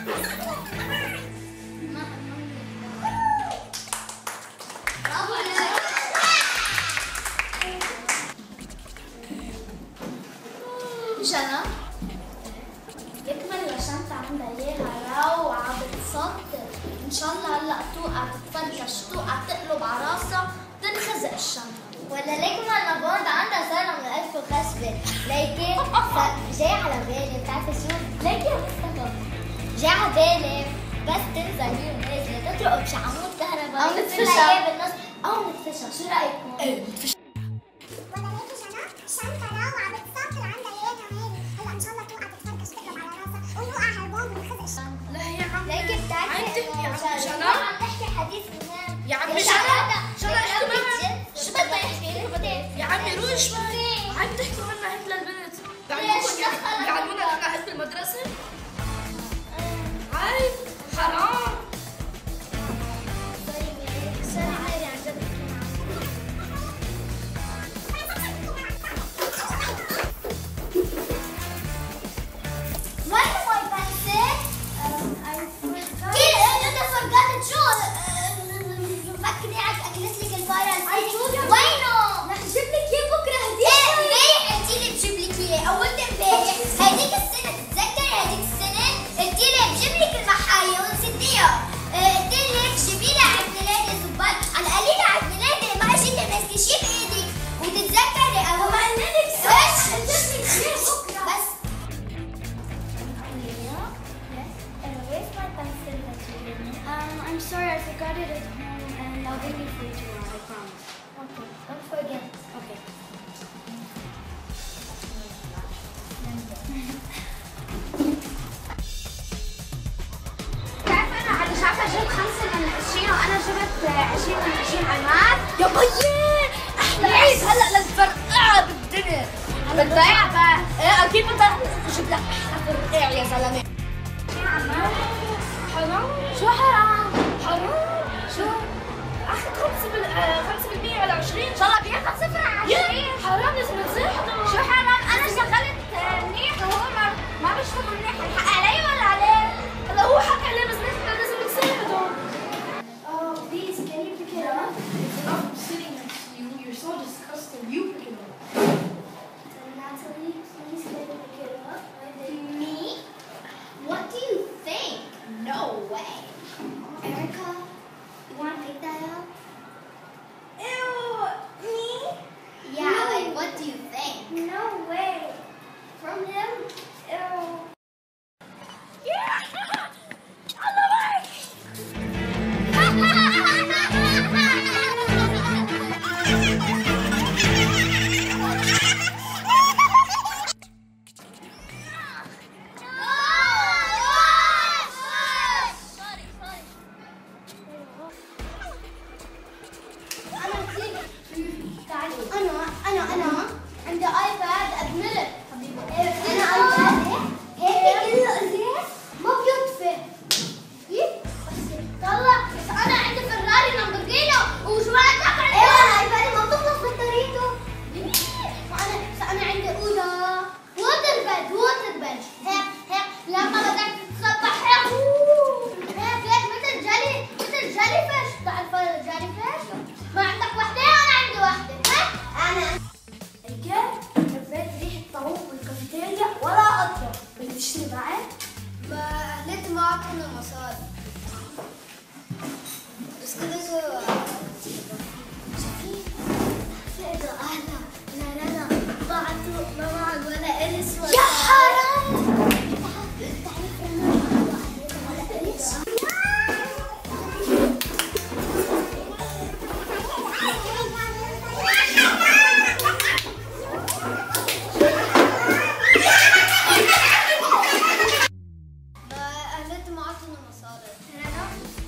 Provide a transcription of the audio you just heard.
برافو عليك. جنى يكمل الشنطة عندها اياها روعة بتسطر، ان شاء الله هلا توقع تتفرجش، توقع تقلب على راسها تنخزق الشنطة. ولا ليك ما البوند عندها صار من ألف وخشبة، ليكي جاي على بالي بتعرفي شو؟ ليكي مصطفى جاي على بالي بس تنزل هي ونازلة تطرق بشي عمود كهرباء أو نتفشى بالنص أو نتفشى، شو رأيكم؟ ايه نتفشى. ولا ليكي جنى شنطة روعة بتسافر عندها اياها هيك، هلا ان شاء الله توقع تتفركش تقلب على راسها ويوقع هالبوم من خزق. لا يا عمي ليكي بتعرفي يا عمي جنى عم نحكي حديث مهم يا عمي جنى شو بدها يحكي؟ يا عمي روحي شوي، عم تحكوا عنا هيك للبنت، يعلمونا نحن هيك بالمدرسة؟ عيب حرام. I'm sorry, I forgot it at home, and I'll bring it for you tomorrow, I promise. Okay, don't forget. Okay. بتعرف أنا على شعفة جبت 5 من 20 وأنا جبت 20 من 20 علامات. يا بيي احلى عيد هلا للفرقعة بالدنيا. بتضيع بقى. ايه اكيد بدك اجيب لك احلى فرقع يا زلمة. حرام. شو حرام؟ حرام. شو؟ اخذ 5% على 20. إن شاء الله بياخد 0 على 20. حرام لازم نزيحه. شو حرام؟ أنا اشتغلت منيح وهو ما بيشتغل منيح، الحق علي ولا عليه؟ هلا هو حق عليه بس نحن لازم نساعده. Oh, please, can you pick it up? I'm sitting next to you. You're so disgusting. You pick it up. Natalie, please, can you pick it up? Me? What do you think? No way. Erica, you want to pick that up? Ew, me? Yeah, No. like what do you think? No way. From him? Ew. أنا عندي آيباد أدمرت حبيبي. أنا آيباد هيك كله إزاز ما بيطفي. طلع بس أنا عندي فراري لامبورجيني وشو بعد تقعد. أيوة أنا آيبادي ما بتخلص بطاريته. أنا عندي أوضة ووتر بيد هيك لما بدك تتصبح هيك مثل جالي فيش. بتعرف الجالي فيش؟ ما عندك وحدة وأنا عندي وحدة. أنا حبيت ريحة طعوم بالكافيتيريا ولا أطلب. بدك تشتري بعد؟ ما أهلت ما عطونا مصاري بس كده فإذا أهلا لا بعتوا ما معك ولا إلس ولا يا حرام. تعرف أنا ما معك ولا إلس. أهلت ما عطونا مصاري.